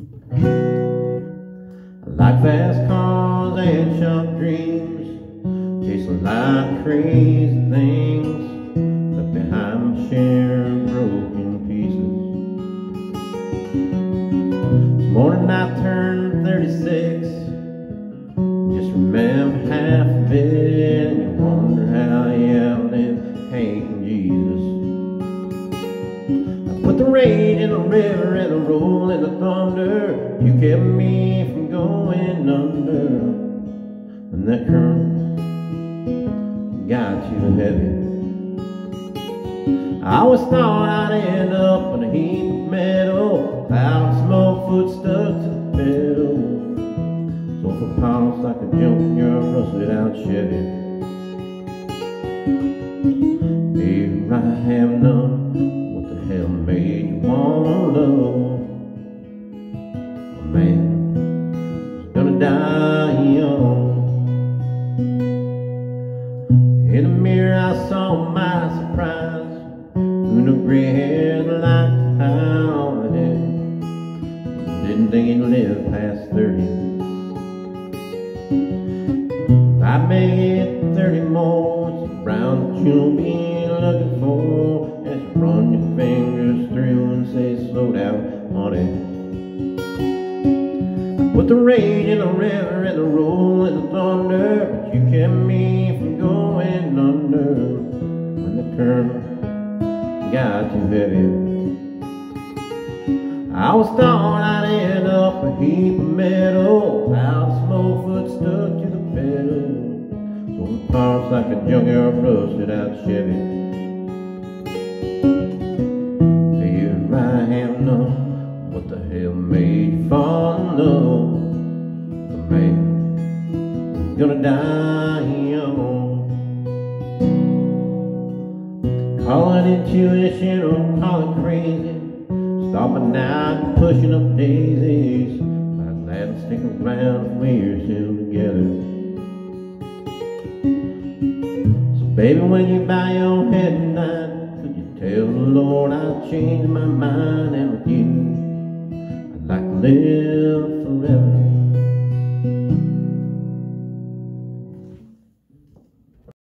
I like fast cars and sharp dreams, chasing like crazy things, left behind my share of broken pieces. This morning I turned 36, just remember half of it, and you wonder how you outlived hating Jesus. I put the rage in the river and the roll in the thunder. You kept me from going under when that current got too heavy. I always thought I'd end up in a heap of metal, cloud of smoke, foot stuck to the pedal. So for pounds like a junkyard rusted out Chevy. Here I have none. What the hell made you wanna love a man who's gonna die young? In the mirror I saw my surprise, with no gray hair like how I had. Didn't think he'd live past 30. If I made 30 more, it's around that you'll be looking for, as you run your fingers through and say, slow down, honey. I put the rage in the river and the roll in the thunder, but you kept me from going under when the current got too heavy. I always thought I'd end up a heap of metal, cloud of smoke, foot stuck to the pedal. So the parts like a junkyard rusted out Chevy. Here I have none. What the hell made you fall in love? The man who's gonna die young. Call it intuition or call it crazy, stopping out and pushing up daisies. I'm glad to stick around if we're still together. So baby, when you bow your head tonight, could you tell the Lord I've changed my mind, and with you I'd like to live forever.